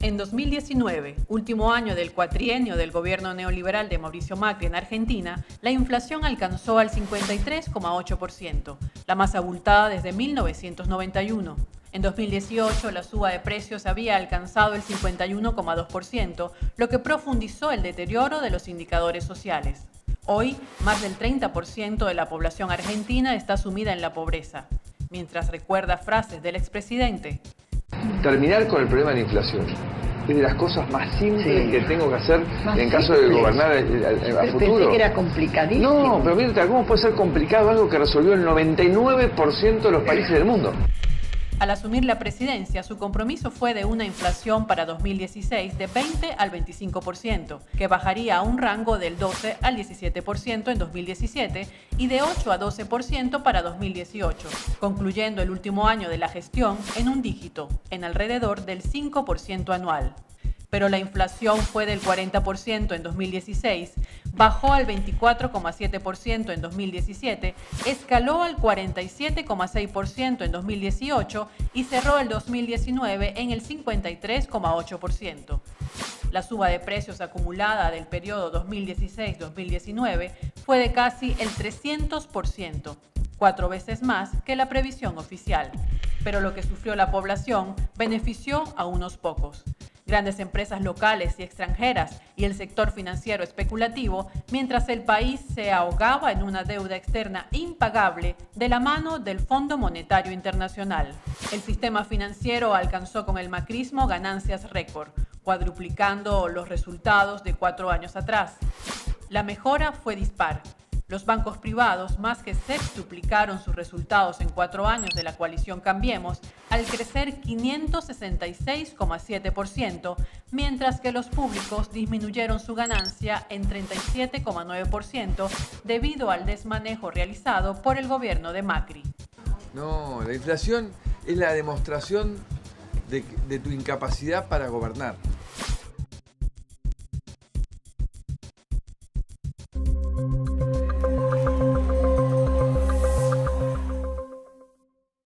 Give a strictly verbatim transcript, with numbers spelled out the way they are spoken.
En dos mil diecinueve, último año del cuatrienio del gobierno neoliberal de Mauricio Macri en Argentina, la inflación alcanzó al cincuenta y tres coma ocho por ciento, la más abultada desde mil novecientos noventa y uno. En dos mil dieciocho, la suba de precios había alcanzado el cincuenta y uno coma dos por ciento, lo que profundizó el deterioro de los indicadores sociales. Hoy, más del treinta por ciento de la población argentina está sumida en la pobreza, mientras recuerda frases del expresidente. Terminar con el problema de la inflación es de las cosas más simples sí. que tengo que hacer más en caso simples. de gobernar a, a, a futuro. Pensé que era complicadísimo. No, pero mira, ¿cómo puede ser complicado algo que resolvió el noventa y nueve por ciento de los países del mundo? Al asumir la presidencia, su compromiso fue de una inflación para dos mil dieciséis de veinte al veinticinco por ciento, que bajaría a un rango del doce al diecisiete por ciento en dos mil diecisiete y de ocho a doce por ciento para dos mil dieciocho, concluyendo el último año de la gestión en un dígito, en alrededor del cinco por ciento anual. Pero la inflación fue del cuarenta por ciento en dos mil dieciséis, bajó al veinticuatro coma siete por ciento en dos mil diecisiete, escaló al cuarenta y siete coma seis por ciento en dos mil dieciocho y cerró el dos mil diecinueve en el cincuenta y tres coma ocho por ciento. La suba de precios acumulada del periodo dos mil dieciséis a dos mil diecinueve fue de casi el trescientos por ciento, cuatro veces más que la previsión oficial. Pero lo que sufrió la población benefició a unos pocos. Grandes empresas locales y extranjeras y el sector financiero especulativo, mientras el país se ahogaba en una deuda externa impagable de la mano del Fondo Monetario Internacional. El sistema financiero alcanzó con el macrismo ganancias récord, cuadruplicando los resultados de cuatro años atrás. La mejora fue dispar. Los bancos privados más que sextuplicaron sus resultados en cuatro años de la coalición Cambiemos, al crecer quinientos sesenta y seis coma siete por ciento, mientras que los públicos disminuyeron su ganancia en treinta y siete coma nueve por ciento debido al desmanejo realizado por el gobierno de Macri. No, la inflación es la demostración de, de tu incapacidad para gobernar.